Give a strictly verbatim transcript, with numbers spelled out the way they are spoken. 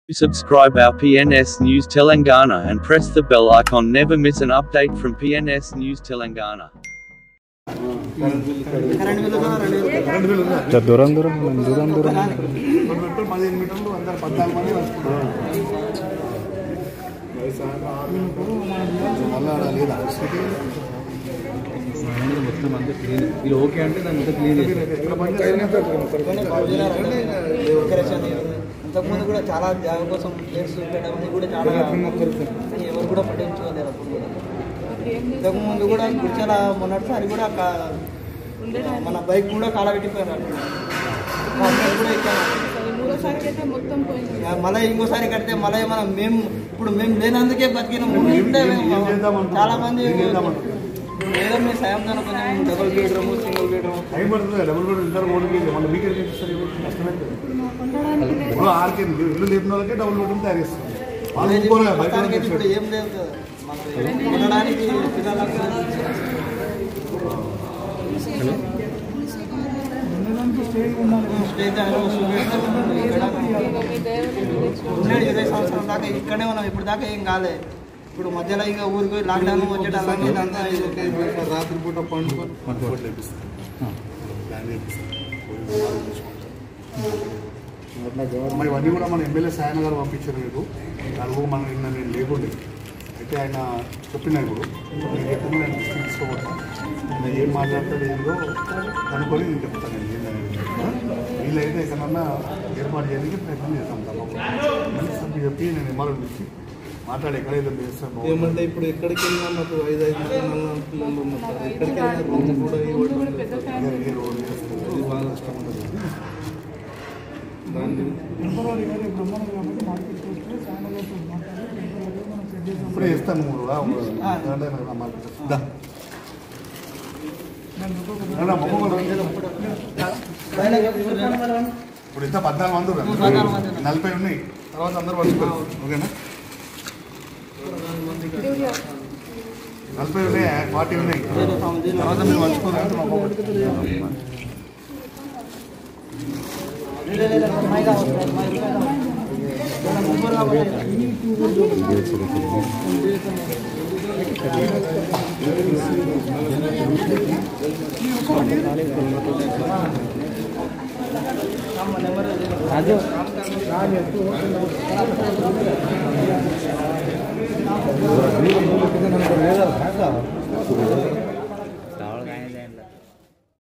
Subscribe our P N S News Telangana and press the bell icon. Never miss an update from P N S News Telangana. దూరం దూరం దూరం దూరం పదిహేను మీటర్లు అందరు పద్నాలుగు మంది మొత్తం అంతా క్లీన్ వీళ్ళు ఓకే అంటే దాన్ని అంతా క్లీన్ అంతకుముందు కూడా చాలా జాగ కోసం ప్లేస్ పెట్టడం కూడా చాలా ఎవరు కూడా పట్టించుకోలేరు. అప్పుడు కూడా ఇంతకుముందు కూడా గుడిచాల మొన్నటిసారి కూడా మన బైక్ కూడా కాలబెట్టిపోయారు. కూడా మళ్ళీ ఇంకోసారి కడితే మళ్ళీ మనం మేము ఇప్పుడు మేము లేనందుకే బతికినాము. చాలా మంది ఏదో మీ సాయం దాని కొంచెం double bedroom single bedroom time పడుతుంది. డబుల్ బెడ్రూమ్ ఇద్దరు మూడు కేజీ మన వీకెండ్ కష్టమైతే ఆరుకే ఇల్లు లేపిన వాళ్ళకే డబుల్ బెడ్రూమ్ తయారు చేస్తారు. ఇప్పుడు ఏం లేదు కదా ఉండడానికి పిల్లలకు ఇరవై సంవత్సరం దాకా ఇక్కడే ఉన్నాం. ఇప్పుడు దాకా ఏం కాలే. ఇప్పుడు మధ్యలో ఇంకా ఊరికి లాక్డౌన్ వచ్చేట రాత్రి పూట పండుకొని మరి ఇవన్నీ కూడా మన ఎమ్మెల్యే సాయన్న గారు పంపించారు. మీకు దాని మనం నిన్న నేను లేకుండే అయితే ఆయన చెప్పినా ఇప్పుడు నేను ఎప్పుడు నేను తీసుకోబోతాను. నేను ఏం మాట్లాడతాడు ఏందో అనుకొని నేను చెప్తాను. నేను ఏంటనేది వీళ్ళైతే ఎక్కడన్నా ఏర్పాటు చేయడానికి ప్రయత్నం చేస్తాం. తప్పకుండా చెప్పి నేను ఎంఆర్ఓ ఇచ్చి మాట్లాడి ఎక్కడైతే చేస్తాను. ఏమంటే ఇప్పుడు ఎక్కడికి వెళ్ళినా నాకు ఐదు ఐదు పిల్లలు ఉన్నారు. ఎక్కడికి వెళ్ళినా రూమ్ కూడా బాగా కష్టం ఉంటుంది. ఇప్పుడే ఇస్తాను మూడు ఇప్పుడు ఇంత పద్నాలుగు మంది నలభై ఉన్నాయి. తర్వాత అందరూ పంచుకోరు. ఓకేనా? నలభై ఉన్నాయి, ఫార్టీ ఉన్నాయి. తర్వాత మీరు పంచుకోరు. రాజు